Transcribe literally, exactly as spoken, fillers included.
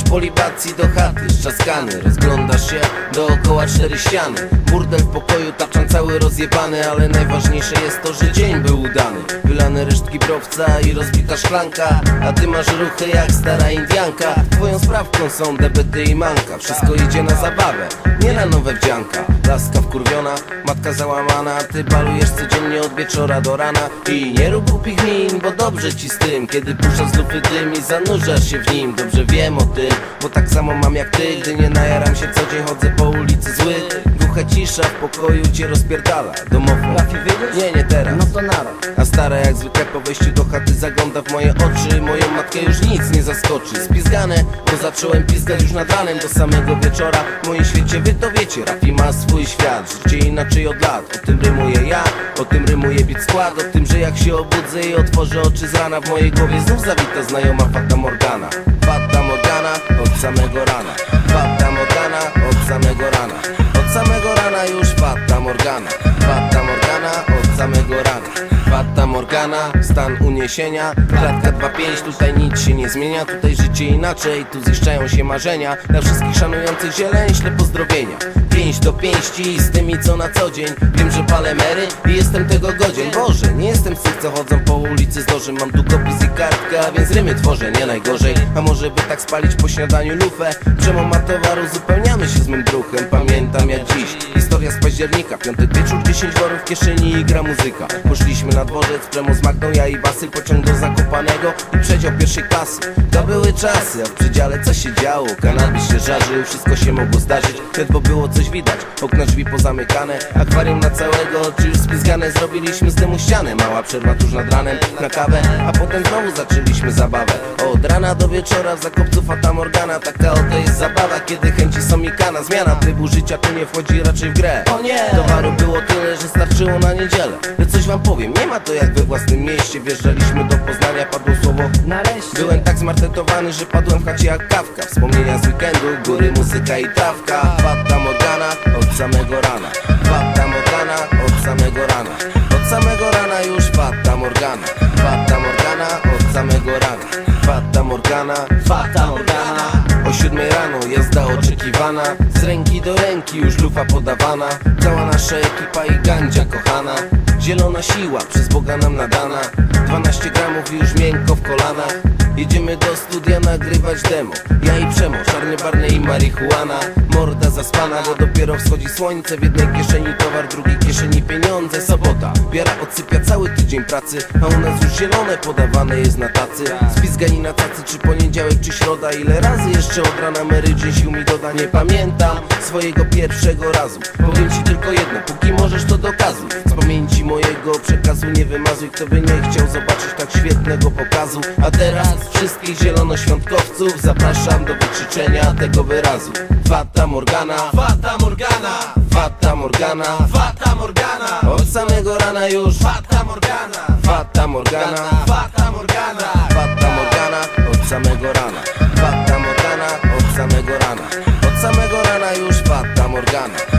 po libacji do chaty, szczaskany. Rozglądasz się dookoła cztery ściany. Burdel w pokoju, tapczan cały rozjebany. Ale najważniejsze jest to, że dzień był udany. Wylane resztki browca i rozbita szklanka. A ty masz ruchy jak stara Indianka. Twoją sprawką są debety i manka. Wszystko idzie na zabawę, nie na nowe wdzianka. Laska wkurwiona, matka załamana. Ty balujesz codziennie od wieczora do rana. I nie rób głupich min, bo dobrze ci z tym. Kiedy puszczasz z lufy dym i zanurzasz się w nim. Dobrze wiem o tym, bo tak samo mam jak ty. Gdy nie najaram się co dzień, chodzę po ulicy zły. Głucha cisza w pokoju cię rozpierdala. Domofon, nie, nie teraz, no to nara. A stara jak zwykle po wejściu do chaty zagląda w moje oczy. Moją matkę już nic nie zaskoczy. Spizgane, bo zacząłem pizgać już nad ranem. Do samego wieczora w moim świecie wy to wiecie. Rafi ma swój świat, życie inaczej od lat. O tym rymuję ja, o tym rymuje beat skład. O tym, że jak się obudzę i otworzę oczy z rana, w mojej głowie znów zawita znajoma Fata Morgana. Fata Morgana od samego rana. Fata Morgana od samego rana. Od samego rana już Fata Morgana. Fata Morgana od samego rana. Fata Morgana, stan uniesienia. Klatka dwa pięć, tutaj nic się nie zmienia. Tutaj życie inaczej, tu ziszczają się marzenia. Dla wszystkich szanujących zieleń śle pozdrowienia. Pięść do pięści z tymi co na co dzień. Wiem, że palę mery i jestem tego godzien. Boże, nie jestem z tych co chodzą po ulicy z nożem. Mam długopis i kartkę, a więc rymy tworzę nie najgorzej. A może by tak spalić po śniadaniu lufę? Przemą ma towaru, zupełniamy się z mym druhem. Pamiętam jak dziś, historia z października. Piątek wieczór, dziesięć worów w kieszeni i gra muzyka. Poszliśmy na dworzec, Premo z Magdą, ja i Basyl. Pociąg do Zakopanego i przedział pierwszej klasy. To były czasy, a w przedziale co się działo? Kanabis się żarzył, wszystko się mogło zdarzyć. Ledwo było coś widać, okna drzwi pozamykane. Akwarium na całego, czy już spizgane. Zrobiliśmy z dymu ścianę, mała przerwa tuż nad ranem na kawę. A potem znowu zaczęliśmy zabawę. Od rana do wieczora w Zakopcu Fata Morgana. Taka oto jest zabawa, kiedy chęci są mikana. Zmiana trybu życia tu nie wchodzi raczej w grę. O nie! Towaru było tyle, że starczyło na niedzielę. Lecz coś wam powiem, nie ma to jak we własnym mieście. Wjeżdżaliśmy do Poznania, padło słowo nareszcie. Byłem tak zmartetowany, że padłem w chacie jak Kawka. Wspomnienia z weekendu, góry, muzyka i trawka. Fata Morgana od samego rana. Fata Morgana od samego rana. Od samego rana już Fata Morgana. Fata Morgana od samego rana. Fata Morgana, Fata Morgana. o siódmej rano jazda oczekiwana. Z ręki do ręki już lufa podawana. Cała nasza ekipa i gandzia kochana. Zielona siła przez Boga nam nadana. Dwanaście gramów i już miękko w kolanach. Jedziemy do studia nagrywać demo. Ja i Przemo, czarny Barney i marihuana. Morda zaspana, bo dopiero wschodzi słońce. W jednej kieszeni towar, w drugiej kieszeni pieniądze. Sobota, biara odsypia cały tydzień pracy. A u nas już zielone podawane jest na tacy. Spizgani na tacy, czy poniedziałek, czy środa. Ile razy jeszcze od rana Mary Jane sił mi doda. Nie pamiętam swojego pierwszego razu. Powiem ci tylko jedno, póki możesz to dokazuj. Z pamięci mojego przekazu nie wymazuj. Kto by nie chciał zobaczyć tak świetnego pokazu. A teraz wszystkich zielonoświątkowców zapraszam do wykrzyczenia tego wyrazu. Fata Morgana, Fata Morgana. Fata Morgana, Fata Morgana. od samego rana już Fata Morgana. Fata Morgana, Fata Morgana. Fata Morgana od samego rana. Fata Morgana od samego rana. Od samego rana już Fata Morgana.